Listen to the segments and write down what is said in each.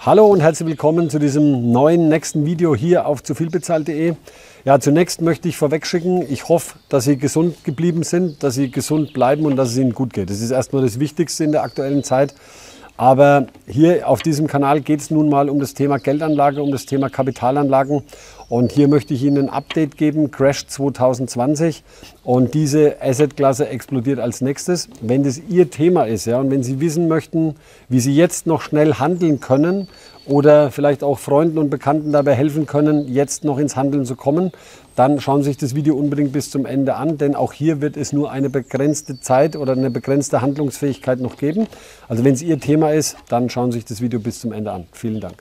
Hallo und herzlich willkommen zu diesem neuen nächsten Video hier auf zuvielbezahlt.de. Ja, zunächst möchte ich vorweg schicken, ich hoffe, dass Sie gesund geblieben sind, dass Sie gesund bleiben und dass es Ihnen gut geht. Das ist erstmal das Wichtigste in der aktuellen Zeit. Aber hier auf diesem Kanal geht es nun mal um das Thema Geldanlage, um das Thema Kapitalanlagen. Und hier möchte ich Ihnen ein Update geben, Crash 2020. Und diese Assetklasse explodiert als nächstes. Wenn das Ihr Thema ist, ja, und wenn Sie wissen möchten, wie Sie jetzt noch schnell handeln können oder vielleicht auch Freunden und Bekannten dabei helfen können, jetzt noch ins Handeln zu kommen, dann schauen Sie sich das Video unbedingt bis zum Ende an, denn auch hier wird es nur eine begrenzte Zeit oder eine begrenzte Handlungsfähigkeit noch geben. Also wenn es Ihr Thema ist, dann schauen Sie sich das Video bis zum Ende an. Vielen Dank.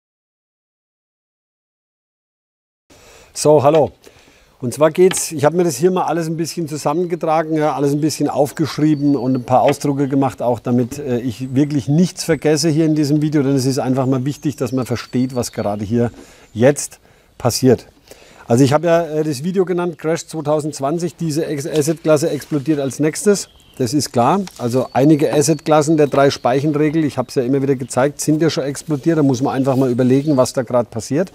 So, hallo. Und zwar geht's, ich habe mir das hier mal alles ein bisschen zusammengetragen, ja, alles ein bisschen aufgeschrieben und ein paar Ausdrucke gemacht, auch damit ich wirklich nichts vergesse hier in diesem Video, denn es ist einfach mal wichtig, dass man versteht, was gerade hier jetzt passiert. Also ich habe ja das Video genannt, Crash 2020, diese Assetklasse explodiert als nächstes, das ist klar. Also einige Assetklassen der 3-Speichen-Regel, ich habe es ja immer wieder gezeigt, sind ja schon explodiert, da muss man einfach mal überlegen, was da gerade passiert.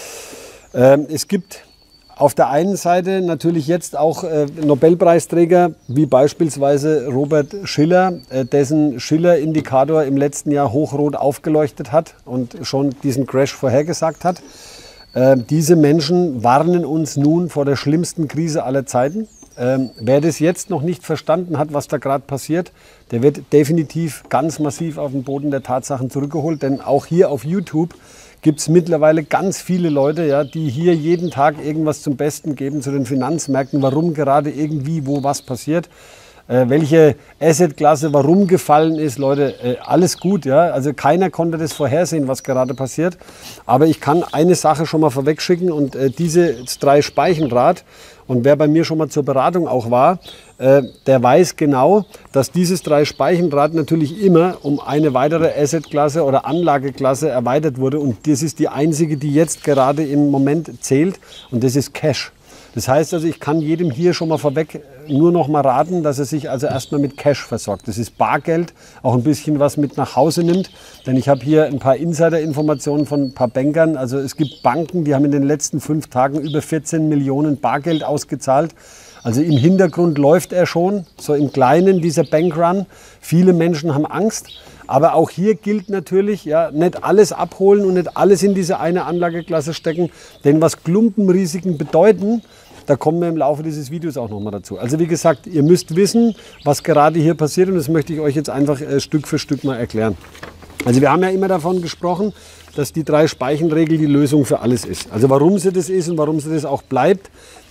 Es gibt auf der einen Seite natürlich jetzt auch Nobelpreisträger, wie beispielsweise Robert Shiller, dessen Shiller-Indikator im letzten Jahr hochrot aufgeleuchtet hat und schon diesen Crash vorhergesagt hat. Diese Menschen warnen uns nun vor der schlimmsten Krise aller Zeiten. Wer das jetzt noch nicht verstanden hat, was da gerade passiert, der wird definitiv ganz massiv auf den Boden der Tatsachen zurückgeholt. Denn auch hier auf YouTube gibt es mittlerweile ganz viele Leute, ja, die hier jeden Tag irgendwas zum Besten geben zu den Finanzmärkten, warum gerade irgendwie wo was passiert. Welche Assetklasse warum gefallen ist, Leute, alles gut, ja. Also keiner konnte das vorhersehen, was gerade passiert. Aber ich kann eine Sache schon mal vorweg schicken und dieses 3-Speichen-Rad, und wer bei mir schon mal zur Beratung auch war, der weiß genau, dass dieses 3-Speichen-Rad natürlich immer um eine weitere Assetklasse oder Anlageklasse erweitert wurde. Und das ist die einzige, die jetzt gerade im Moment zählt, und das ist Cash. Das heißt also, ich kann jedem hier schon mal vorweg nur noch mal raten, dass er sich also erstmal mit Cash versorgt. Das ist Bargeld, auch ein bisschen was mit nach Hause nimmt. Denn ich habe hier ein paar Insider-Informationen von ein paar Bankern. Also es gibt Banken, die haben in den letzten 5 Tagen über 14 Millionen Bargeld ausgezahlt. Also im Hintergrund läuft er schon, so im Kleinen, dieser Bankrun. Viele Menschen haben Angst. Aber auch hier gilt natürlich, ja, nicht alles abholen und nicht alles in diese eine Anlageklasse stecken. Denn was Klumpenrisiken bedeuten, da kommen wir im Laufe dieses Videos auch nochmal dazu. Also wie gesagt, ihr müsst wissen, was gerade hier passiert, und das möchte ich euch jetzt einfach Stück für Stück mal erklären. Also wir haben ja immer davon gesprochen, dass die 3-Speichen-Regel die Lösung für alles ist. Also warum sie das ist und warum sie das auch bleibt,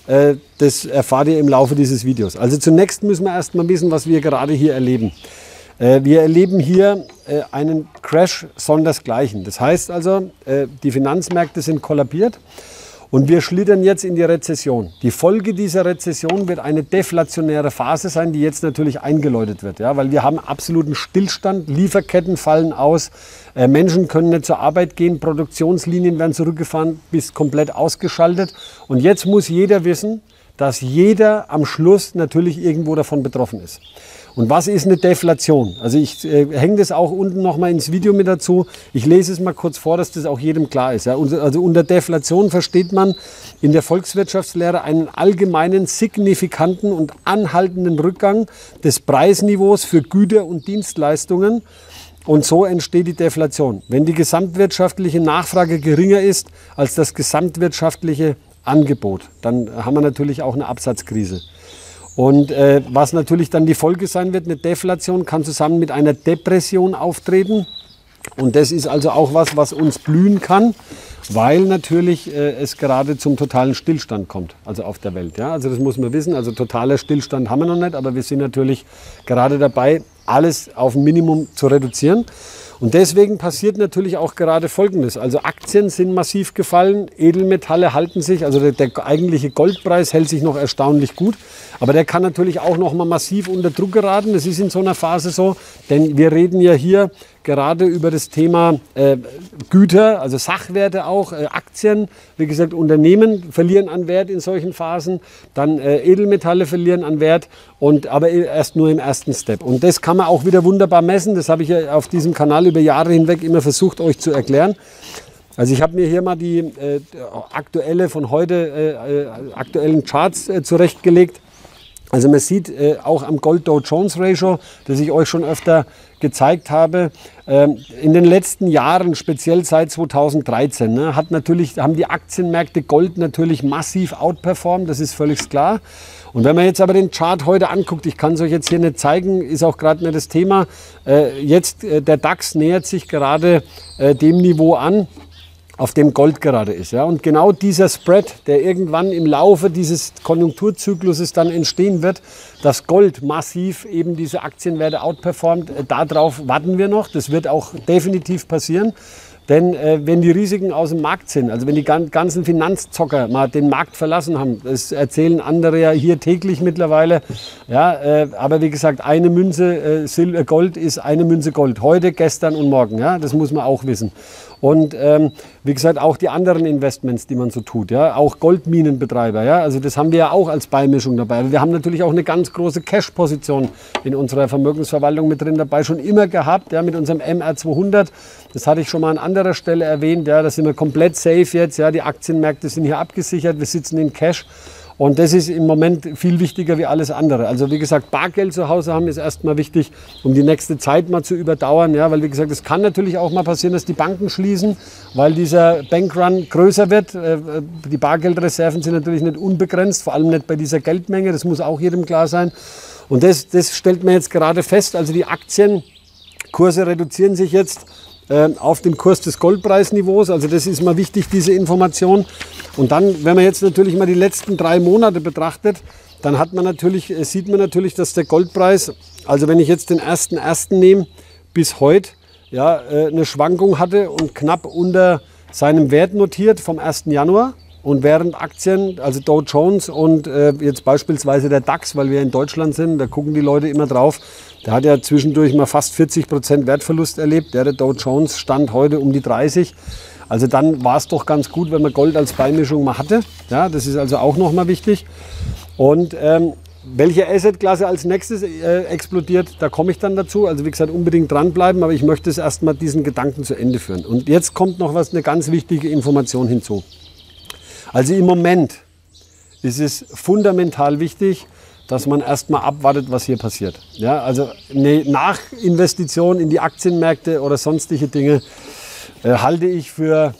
das erfahrt ihr im Laufe dieses Videos. Also zunächst müssen wir erst mal wissen, was wir gerade hier erleben. Wir erleben hier einen Crash sondersgleichen. Das heißt also, die Finanzmärkte sind kollabiert und wir schlittern jetzt in die Rezession. Die Folge dieser Rezession wird eine deflationäre Phase sein, die jetzt natürlich eingeläutet wird. Ja, weil wir haben absoluten Stillstand, Lieferketten fallen aus, Menschen können nicht zur Arbeit gehen, Produktionslinien werden zurückgefahren bis komplett ausgeschaltet. Und jetzt muss jeder wissen, dass jeder am Schluss natürlich irgendwo davon betroffen ist. Und was ist eine Deflation? Also ich hänge das auch unten noch mal ins Video mit dazu. Ich lese es mal kurz vor, dass das auch jedem klar ist. Ja? Also unter Deflation versteht man in der Volkswirtschaftslehre einen allgemeinen, signifikanten und anhaltenden Rückgang des Preisniveaus für Güter und Dienstleistungen. Und so entsteht die Deflation. Wenn die gesamtwirtschaftliche Nachfrage geringer ist als das gesamtwirtschaftliche Angebot, dann haben wir natürlich auch eine Absatzkrise. Und was natürlich dann die Folge sein wird, eine Deflation kann zusammen mit einer Depression auftreten. Und das ist also auch was, was uns blühen kann, weil natürlich es gerade zum totalen Stillstand kommt, also auf der Welt. Ja? Also das muss man wissen, also totaler Stillstand haben wir noch nicht, aber wir sind natürlich gerade dabei, alles auf ein Minimum zu reduzieren. Und deswegen passiert natürlich auch gerade Folgendes. Also Aktien sind massiv gefallen, Edelmetalle halten sich, also der eigentliche Goldpreis hält sich noch erstaunlich gut. Aber der kann natürlich auch noch mal massiv unter Druck geraten. Das ist in so einer Phase so, denn wir reden ja hier gerade über das Thema Güter, also Sachwerte auch, Aktien. Wie gesagt, Unternehmen verlieren an Wert in solchen Phasen, dann Edelmetalle verlieren an Wert, aber erst nur im ersten Step. Und das kann man auch wieder wunderbar messen. Das habe ich ja auf diesem Kanal über Jahre hinweg immer versucht, euch zu erklären. Also ich habe mir hier mal die aktuelle von heute aktuellen Charts zurechtgelegt. Also man sieht auch am Gold-Dow-Jones-Ratio, das ich euch schon öfter gezeigt habe, in den letzten Jahren, speziell seit 2013, ne, haben die Aktienmärkte Gold natürlich massiv outperformt, das ist völlig klar. Und wenn man jetzt aber den Chart heute anguckt, ich kann es euch jetzt hier nicht zeigen, ist auch gerade nicht das Thema, der DAX nähert sich gerade dem Niveau an, auf dem Gold gerade ist. Ja. Und genau dieser Spread, der irgendwann im Laufe dieses Konjunkturzykluses dann entstehen wird, dass Gold massiv eben diese Aktienwerte outperformt, darauf warten wir noch. Das wird auch definitiv passieren. Denn wenn die Risiken aus dem Markt sind, also wenn die ganzen Finanzzocker mal den Markt verlassen haben, das erzählen andere ja hier täglich mittlerweile, ja, aber wie gesagt, eine Münze Gold ist eine Münze Gold, heute, gestern und morgen, ja, das muss man auch wissen. Und wie gesagt, auch die anderen Investments, die man so tut, ja, auch Goldminenbetreiber, ja, also das haben wir ja auch als Beimischung dabei. Aber wir haben natürlich auch eine ganz große Cash-Position in unserer Vermögensverwaltung mit drin dabei, schon immer gehabt, ja, mit unserem MR200. Das hatte ich schon mal an anderer Stelle erwähnt, ja, da sind wir komplett safe jetzt, ja, die Aktienmärkte sind hier abgesichert, wir sitzen in Cash. Und das ist im Moment viel wichtiger wie alles andere. Also wie gesagt, Bargeld zu Hause haben ist erstmal wichtig, um die nächste Zeit mal zu überdauern. Ja, weil wie gesagt, es kann natürlich auch mal passieren, dass die Banken schließen, weil dieser Bankrun größer wird. Die Bargeldreserven sind natürlich nicht unbegrenzt, vor allem nicht bei dieser Geldmenge. Das muss auch jedem klar sein. Und das stellt man jetzt gerade fest. Also die Aktienkurse reduzieren sich jetzt auf den Kurs des Goldpreisniveaus. Also das ist mal wichtig, diese Information. Und dann, wenn man jetzt natürlich mal die letzten 3 Monate betrachtet, dann sieht man natürlich, dass der Goldpreis, also wenn ich jetzt den 1.1. nehme, bis heute ja, eine Schwankung hatte und knapp unter seinem Wert notiert vom 1. Januar. Und während Aktien, also Dow Jones und jetzt beispielsweise der DAX, weil wir in Deutschland sind, da gucken die Leute immer drauf, der hat ja zwischendurch mal fast 40% Wertverlust erlebt. Der Dow Jones stand heute um die 30. Also dann war es doch ganz gut, wenn man Gold als Beimischung mal hatte. Ja, das ist also auch nochmal wichtig. Und welche Assetklasse als nächstes explodiert, da komme ich dann dazu. Also wie gesagt, unbedingt dranbleiben, aber ich möchte es erstmal diesen Gedanken zu Ende führen. Und jetzt kommt noch eine ganz wichtige Information hinzu. Also im Moment ist es fundamental wichtig, dass man erstmal abwartet, was hier passiert. Ja, also eine Nachinvestition in die Aktienmärkte oder sonstige Dinge halte ich für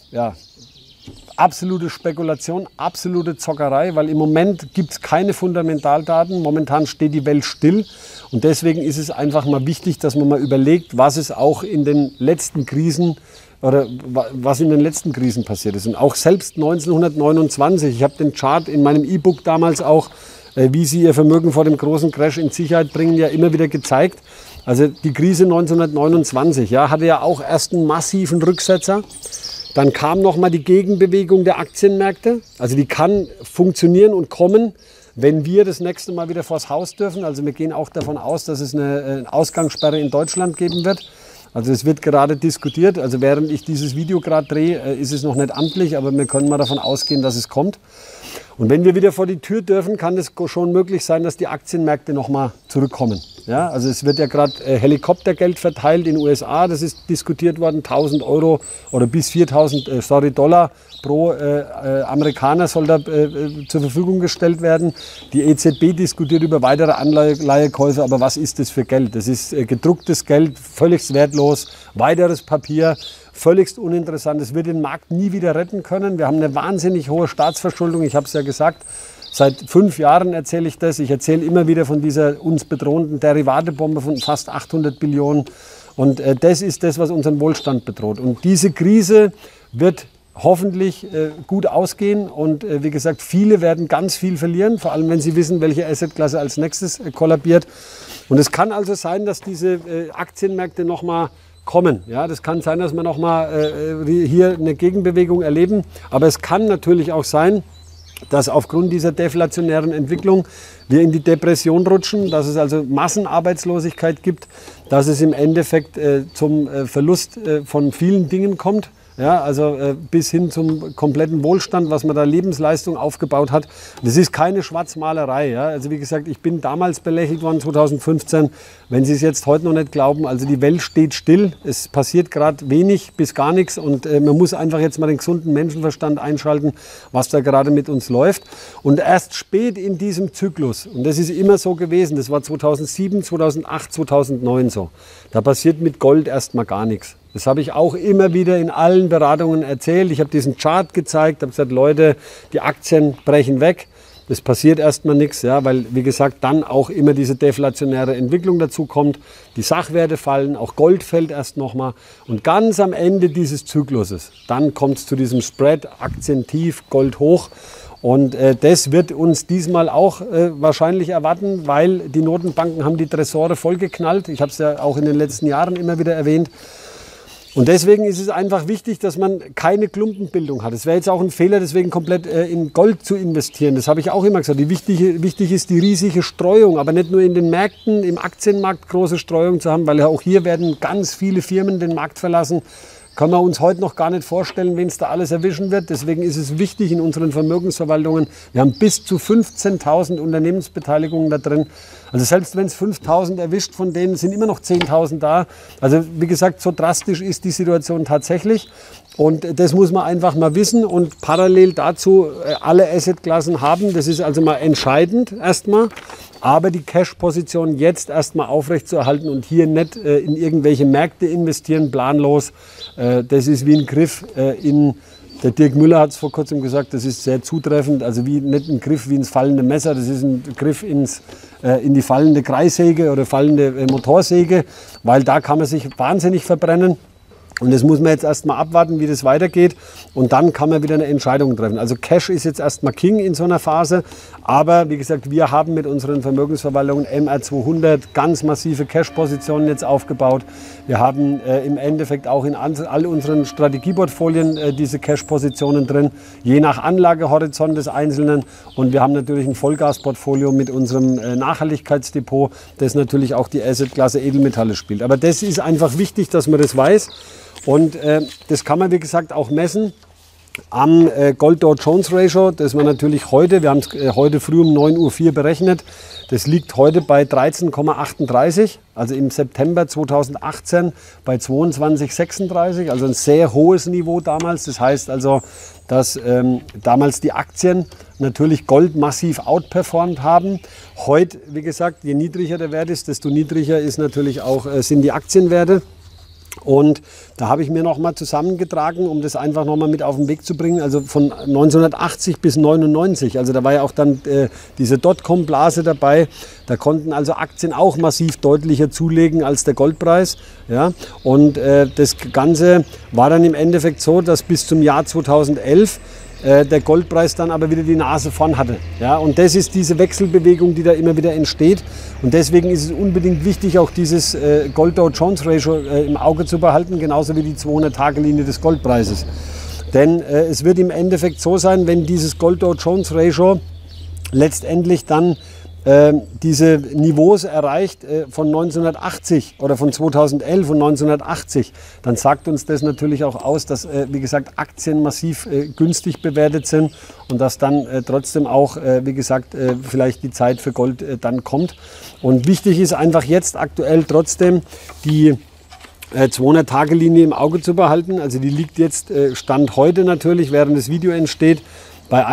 absolute Spekulation, absolute Zockerei, weil im Moment gibt es keine Fundamentaldaten. Momentan steht die Welt still und deswegen ist es einfach mal wichtig, dass man mal überlegt, was es auch in den letzten Krisen oder was in den letzten Krisen passiert ist. Und auch selbst 1929, ich habe den Chart in meinem E-Book damals auch, wie Sie Ihr Vermögen vor dem großen Crash in Sicherheit bringen, ja immer wieder gezeigt. Also die Krise 1929 ja, hatte ja auch erst einen massiven Rücksetzer. Dann kam nochmal die Gegenbewegung der Aktienmärkte. Also die kann funktionieren und kommen, wenn wir das nächste Mal wieder vors Haus dürfen. Also wir gehen auch davon aus, dass es eine Ausgangssperre in Deutschland geben wird. Also es wird gerade diskutiert. Also während ich dieses Video gerade drehe, ist es noch nicht amtlich, aber wir können mal davon ausgehen, dass es kommt. Und wenn wir wieder vor die Tür dürfen, kann es schon möglich sein, dass die Aktienmärkte nochmal zurückkommen. Ja, also es wird ja gerade Helikoptergeld verteilt in den USA, das ist diskutiert worden, 1.000 Euro oder bis $4.000 pro Amerikaner soll da zur Verfügung gestellt werden. Die EZB diskutiert über weitere Anleihekäufe, aber was ist das für Geld? Das ist gedrucktes Geld, völlig wertlos, weiteres Papier. Völligst uninteressant. Es wird den Markt nie wieder retten können. Wir haben eine wahnsinnig hohe Staatsverschuldung. Ich habe es ja gesagt, seit 5 Jahren erzähle ich das. Ich erzähle immer wieder von dieser uns bedrohenden Derivatebombe von fast 800 Billionen. Und das ist das, was unseren Wohlstand bedroht. Und diese Krise wird hoffentlich gut ausgehen. Und wie gesagt, viele werden ganz viel verlieren, vor allem wenn sie wissen, welche Assetklasse als nächstes kollabiert. Und es kann also sein, dass diese Aktienmärkte nochmal kommen. Ja, das kann sein, dass wir nochmal hier eine Gegenbewegung erleben. Aber es kann natürlich auch sein, dass aufgrund dieser deflationären Entwicklung wir in die Depression rutschen, dass es also Massenarbeitslosigkeit gibt, dass es im Endeffekt zum Verlust von vielen Dingen kommt. Ja, also bis hin zum kompletten Wohlstand, was man da Lebensleistung aufgebaut hat. Das ist keine Schwarzmalerei. Ja. Also wie gesagt, ich bin damals belächelt worden, 2015. Wenn Sie es jetzt heute noch nicht glauben, also die Welt steht still. Es passiert gerade wenig bis gar nichts. Und man muss einfach jetzt mal den gesunden Menschenverstand einschalten, was da gerade mit uns läuft. Und erst spät in diesem Zyklus, und das ist immer so gewesen, das war 2007, 2008, 2009 so, da passiert mit Gold erstmal gar nichts. Das habe ich auch immer wieder in allen Beratungen erzählt. Ich habe diesen Chart gezeigt, habe gesagt, Leute, die Aktien brechen weg. Das passiert erstmal nichts, ja, weil, wie gesagt, dann auch immer diese deflationäre Entwicklung dazu kommt. Die Sachwerte fallen, auch Gold fällt erst nochmal. Und ganz am Ende dieses Zykluses, dann kommt es zu diesem Spread, Aktien tief, Gold hoch. Und das wird uns diesmal auch wahrscheinlich erwarten, weil die Notenbanken haben die Tresore vollgeknallt. Ich habe es ja auch in den letzten Jahren immer wieder erwähnt. Und deswegen ist es einfach wichtig, dass man keine Klumpenbildung hat. Es wäre jetzt auch ein Fehler, deswegen komplett in Gold zu investieren. Das habe ich auch immer gesagt. Wichtig ist die riesige Streuung, aber nicht nur in den Märkten, im Aktienmarkt große Streuung zu haben, weil ja auch hier werden ganz viele Firmen den Markt verlassen. Kann man uns heute noch gar nicht vorstellen, wen es da alles erwischen wird. Deswegen ist es wichtig in unseren Vermögensverwaltungen, wir haben bis zu 15.000 Unternehmensbeteiligungen da drin. Also selbst wenn es 5.000 erwischt, von denen sind immer noch 10.000 da. Also wie gesagt, so drastisch ist die Situation tatsächlich. Und das muss man einfach mal wissen und parallel dazu alle Assetklassen haben. Das ist also mal entscheidend erstmal. Aber die Cash-Position jetzt erstmal aufrechtzuerhalten und hier nicht in irgendwelche Märkte investieren, planlos. Das ist wie ein Griff in, der Dirk Müller hat es vor kurzem gesagt, das ist sehr zutreffend. Also wie, nicht ein Griff wie ins fallende Messer, das ist ein Griff in die fallende Kreissäge oder fallende Motorsäge, weil da kann man sich wahnsinnig verbrennen. Und das muss man jetzt erstmal abwarten, wie das weitergeht. Und dann kann man wieder eine Entscheidung treffen. Also Cash ist jetzt erstmal King in so einer Phase. Aber wie gesagt, wir haben mit unseren Vermögensverwaltungen MR200 ganz massive Cash-Positionen jetzt aufgebaut. Wir haben im Endeffekt auch in all unseren Strategieportfolien diese Cash-Positionen drin, je nach Anlagehorizont des Einzelnen. Und wir haben natürlich ein Vollgasportfolio mit unserem Nachhaltigkeitsdepot, das natürlich auch die Assetklasse Edelmetalle spielt. Aber das ist einfach wichtig, dass man das weiß. Und das kann man, wie gesagt, auch messen am Gold-Dow-Jones-Ratio. Das war natürlich heute, wir haben es heute früh um 9:04 Uhr berechnet. Das liegt heute bei 13,38, also im September 2018 bei 22,36, also ein sehr hohes Niveau damals. Das heißt also, dass damals die Aktien natürlich Gold massiv outperformt haben. Heute, wie gesagt, je niedriger der Wert ist, desto niedriger ist natürlich auch, sind die Aktienwerte. Und da habe ich mir noch mal zusammengetragen, um das einfach noch mal mit auf den Weg zu bringen. Also von 1980 bis 99, also da war ja auch dann diese Dotcom-Blase dabei. Da konnten also Aktien auch massiv deutlicher zulegen als der Goldpreis. Ja? Und das Ganze war dann im Endeffekt so, dass bis zum Jahr 2011 der Goldpreis dann aber wieder die Nase vorn hatte. Ja, und das ist diese Wechselbewegung, die da immer wieder entsteht. Und deswegen ist es unbedingt wichtig, auch dieses Gold-Dow-Jones-Ratio im Auge zu behalten, genauso wie die 200-Tage-Linie des Goldpreises. Denn es wird im Endeffekt so sein, wenn dieses Gold-Dow-Jones-Ratio letztendlich dann diese Niveaus erreicht von 1980 oder von 2011 und 1980, dann sagt uns das natürlich auch aus, dass, wie gesagt, Aktien massiv günstig bewertet sind und dass dann trotzdem auch, wie gesagt, vielleicht die Zeit für Gold dann kommt. Und wichtig ist einfach jetzt aktuell trotzdem die 200-Tage-Linie im Auge zu behalten. Also die liegt jetzt, Stand heute natürlich, während das Video entsteht, bei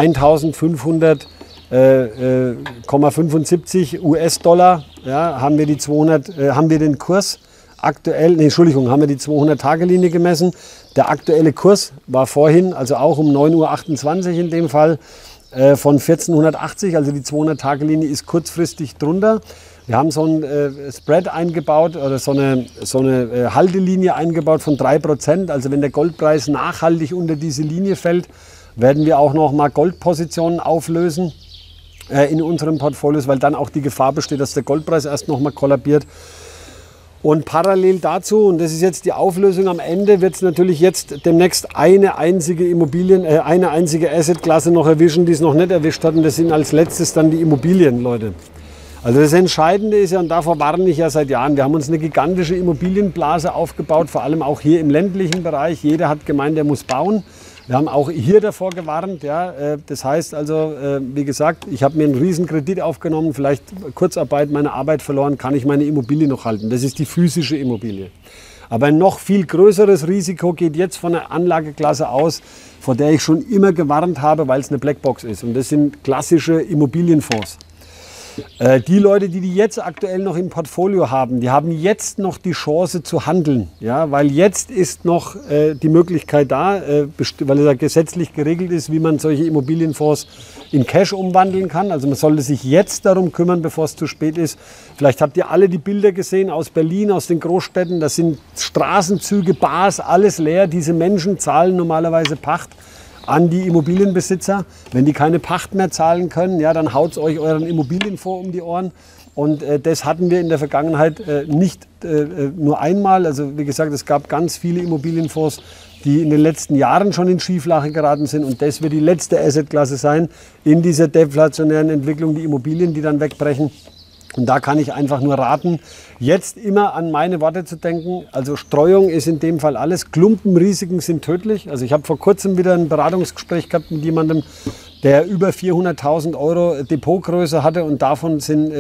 1.500,75 US-Dollar, ja, haben wir den Kurs aktuell, haben wir die 200-Tage-Linie gemessen. Der aktuelle Kurs war vorhin, also auch um 9:28 Uhr in dem Fall, von 1480, also die 200-Tage-Linie ist kurzfristig drunter. Wir haben so ein Spread eingebaut oder so eine Haltelinie eingebaut von 3%. Also wenn der Goldpreis nachhaltig unter diese Linie fällt, werden wir auch noch mal Goldpositionen auflösen in unseren Portfolios, weil dann auch die Gefahr besteht, dass der Goldpreis erst noch mal kollabiert. Und parallel dazu, und das ist jetzt die Auflösung am Ende, wird es natürlich jetzt demnächst eine einzige Assetklasse noch erwischen, die es noch nicht erwischt hat. Und das sind als letztes dann die Immobilien, Leute. Also das Entscheidende ist ja, und davor warne ich ja seit Jahren, wir haben uns eine gigantische Immobilienblase aufgebaut, vor allem auch hier im ländlichen Bereich. Jeder hat gemeint, er muss bauen. Wir haben auch hier davor gewarnt. Ja. Das heißt also, wie gesagt, ich habe mir einen riesen Kredit aufgenommen, vielleicht Kurzarbeit, meine Arbeit verloren, kann ich meine Immobilie noch halten. Das ist die physische Immobilie. Aber ein noch viel größeres Risiko geht jetzt von einer Anlageklasse aus, vor der ich schon immer gewarnt habe, weil es eine Blackbox ist. Und das sind klassische Immobilienfonds. Die Leute, die jetzt aktuell noch im Portfolio haben, die haben jetzt noch die Chance zu handeln. Ja, weil jetzt ist noch die Möglichkeit da, weil es ja gesetzlich geregelt ist, wie man solche Immobilienfonds in Cash umwandeln kann. Also man sollte sich jetzt darum kümmern, bevor es zu spät ist. Vielleicht habt ihr alle die Bilder gesehen aus Berlin, aus den Großstädten. Das sind Straßenzüge, Bars, alles leer. Diese Menschen zahlen normalerweise Pacht an die Immobilienbesitzer. Wenn die keine Pacht mehr zahlen können, ja, dann haut es euch euren Immobilienfonds um die Ohren. Und das hatten wir in der Vergangenheit nicht nur einmal. Also wie gesagt, es gab ganz viele Immobilienfonds, die in den letzten Jahren schon in Schieflage geraten sind. Und das wird die letzte Assetklasse sein in dieser deflationären Entwicklung, die Immobilien, die dann wegbrechen. Und da kann ich einfach nur raten, jetzt immer an meine Worte zu denken. Also Streuung ist in dem Fall alles. Klumpenrisiken sind tödlich. Also ich habe vor kurzem wieder ein Beratungsgespräch gehabt mit jemandem, der über 400.000 Euro Depotgröße hatte und davon sind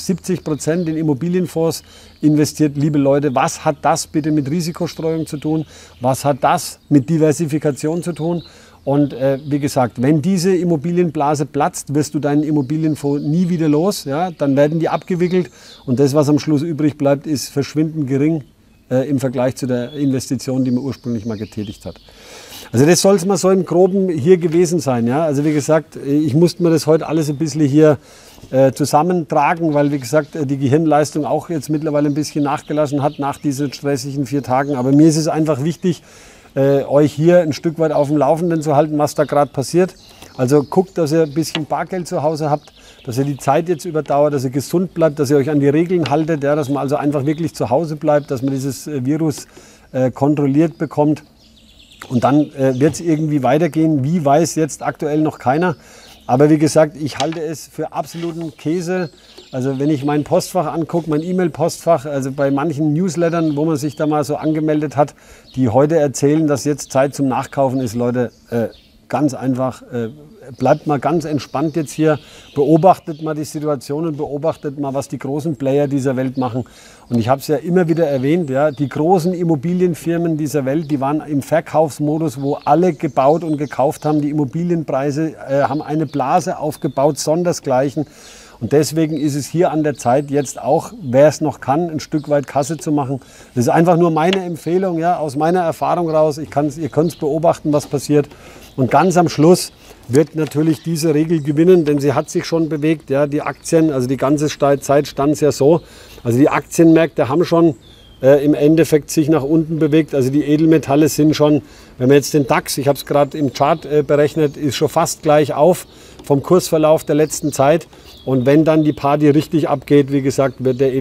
70% in Immobilienfonds investiert. Liebe Leute, was hat das bitte mit Risikostreuung zu tun? Was hat das mit Diversifikation zu tun? Und wie gesagt, wenn diese Immobilienblase platzt, wirst du deinen Immobilienfonds nie wieder los. Ja? Dann werden die abgewickelt und das, was am Schluss übrig bleibt, ist verschwindend gering im Vergleich zu der Investition, die man ursprünglich mal getätigt hat. Also das soll es mal so im Groben hier gewesen sein. Ja? Also wie gesagt, ich musste mir das heute alles ein bisschen hier zusammentragen, weil wie gesagt, die Gehirnleistung auch jetzt mittlerweile ein bisschen nachgelassen hat nach diesen stressigen 4 Tagen. Aber mir ist es einfach wichtig, euch hier ein Stück weit auf dem Laufenden zu halten, was da gerade passiert. Also guckt, dass ihr ein bisschen Bargeld zu Hause habt, dass ihr die Zeit jetzt überdauert, dass ihr gesund bleibt, dass ihr euch an die Regeln haltet, ja, dass man also einfach wirklich zu Hause bleibt, dass man dieses Virus kontrolliert bekommt. Und dann wird es irgendwie weitergehen. Wie, weiß jetzt aktuell noch keiner. Aber wie gesagt, ich halte es für absoluten Käse. Also wenn ich mein Postfach angucke, mein E-Mail-Postfach, also bei manchen Newslettern, wo man sich da mal so angemeldet hat, die heute erzählen, dass jetzt Zeit zum Nachkaufen ist, Leute, ganz einfach, bleibt mal ganz entspannt jetzt hier, beobachtet mal die Situation und beobachtet mal, was die großen Player dieser Welt machen. Und ich habe es ja immer wieder erwähnt, ja, die großen Immobilienfirmen dieser Welt, die waren im Verkaufsmodus, wo alle gebaut und gekauft haben. Die Immobilienpreise haben eine Blase aufgebaut, sondersgleichen. Und deswegen ist es hier an der Zeit, jetzt auch, wer es noch kann, ein Stück weit Kasse zu machen. Das ist einfach nur meine Empfehlung, ja, aus meiner Erfahrung raus. Ihr könnt es beobachten, was passiert. Und ganz am Schluss wird natürlich diese Regel gewinnen, denn sie hat sich schon bewegt. Ja, die Aktien, also die ganze Zeit stand es ja so. Also die Aktienmärkte haben schon im Endeffekt sich nach unten bewegt. Also die Edelmetalle sind schon, wenn man jetzt den DAX, ich habe es gerade im Chart berechnet, ist schon fast gleich auf vom Kursverlauf der letzten Zeit. Und wenn dann die Party richtig abgeht, wie gesagt, wird der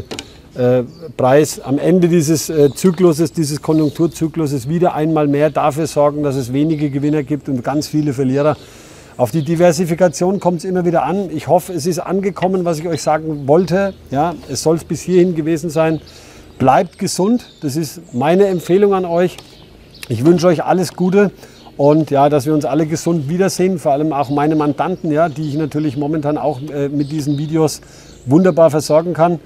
Edelmetallpreis am Ende dieses Zykluses, dieses Konjunkturzykluses wieder einmal mehr dafür sorgen, dass es wenige Gewinner gibt und ganz viele Verlierer. Auf die Diversifikation kommt es immer wieder an. Ich hoffe, es ist angekommen, was ich euch sagen wollte. Ja, es soll es bis hierhin gewesen sein. Bleibt gesund, das ist meine Empfehlung an euch. Ich wünsche euch alles Gute. Und ja, dass wir uns alle gesund wiedersehen, vor allem auch meine Mandanten, ja, die ich natürlich momentan auch mit diesen Videos wunderbar versorgen kann.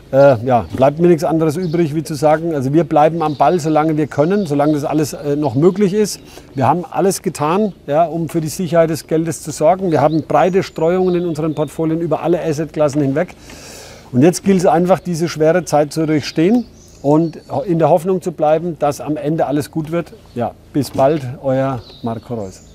Ja, bleibt mir nichts anderes übrig, wie zu sagen, also wir bleiben am Ball, solange wir können, solange das alles noch möglich ist. Wir haben alles getan, ja, um für die Sicherheit des Geldes zu sorgen. Wir haben breite Streuungen in unseren Portfolien über alle Assetklassen hinweg. Und jetzt gilt es einfach, diese schwere Zeit zu durchstehen und in der Hoffnung zu bleiben, dass am Ende alles gut wird. Ja, bis bald, euer Marco Reus.